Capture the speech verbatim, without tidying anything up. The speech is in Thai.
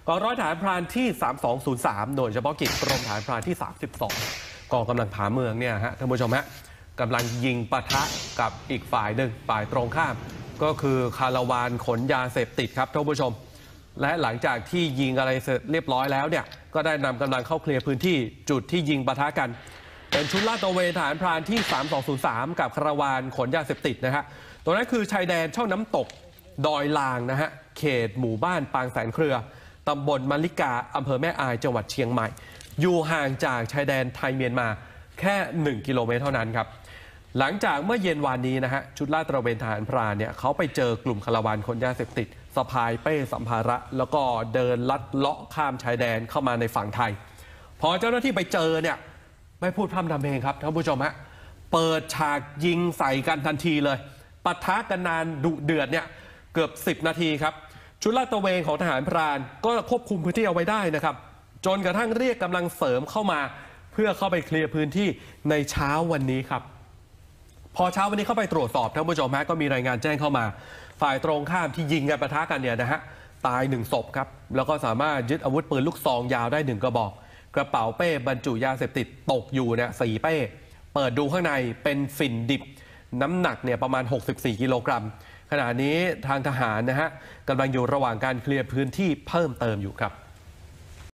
กองร้อยทหารพรานที่สามสองศูนย์สามหน่วยเฉพาะกิจกรมทหารพรานที่สามสิบสองกองกำลังผาเมืองเนี่ยฮะท่านผู้ชมฮะกำลังยิงปะทะกับอีกฝ่ายหนึ่งฝ่ายตรงข้ามก็คือคาราวานขนยาเสพติดครับท่านผู้ชมและหลังจากที่ยิงอะไรเสร็จเรียบร้อยแล้วเนี่ยก็ได้นำกำลังเข้าเคลียร์พื้นที่จุดที่ยิงปะทะกันเป็นชุดลาดตระเวนทหารพรานที่สามสองศูนย์สามกับคาราวานขนยาเสพติดนะฮะตรงนั้นคือชายแดนช่องน้ำตกดอยลางนะฮะเขตหมู่บ้านปางแสนเครือตำบลมะลิกาอำเภอแม่อายจังหวัดเชียงใหม่อยู่ห่างจากชายแดนไทยเมียนมาแค่หนึ่งกิโลเมตรเท่านั้นครับหลังจากเมื่อเย็นวานนี้นะฮะชุดลาดตระเวนทหารพรานเนี่ยเขาไปเจอกลุ่มคาราวานขนยาเสพติดสะพายเป้สัมภาระแล้วก็เดินลัดเลาะข้ามชายแดนเข้ามาในฝั่งไทยพอเจ้าหน้าที่ไปเจอเนี่ยไม่พูดพร่ำทำเพลงครับท่านผู้ชมฮะเปิดฉากยิงใส่กันทันทีเลยปะทะกันนานดุเดือดเนี่ยเกือบสิบนาทีครับชุดลาดตระเวนของทหารพรานก็ควบคุมพื้นที่เอาไว้ได้นะครับจนกระทั่งเรียกกำลังเสริมเข้ามาเพื่อเข้าไปเคลียร์พื้นที่ในเช้าวันนี้ครับพอเช้าวันนี้เข้าไปตรวจสอบท่านผู้ชมฮะก็มีรายงานแจ้งเข้ามาฝ่ายตรงข้ามที่ยิงกันปะทะกันเนี่ยนะฮะตายหนึ่งศพครับแล้วก็สามารถยึดอาวุธปืนลูกซองยาวได้หนึ่งกระบอกกระเป๋าเป้บรรจุยาเสพติดตกอยู่เนี่ยสี่เป้เปิดดูข้างในเป็นฝิ่นดิบน้ำหนักเนี่ยประมาณหกสิบสี่กิโลกรัมขณะนี้ทางทหารนะฮะกำลังอยู่ระหว่างการเคลียร์พื้นที่เพิ่มเติมอยู่ครับ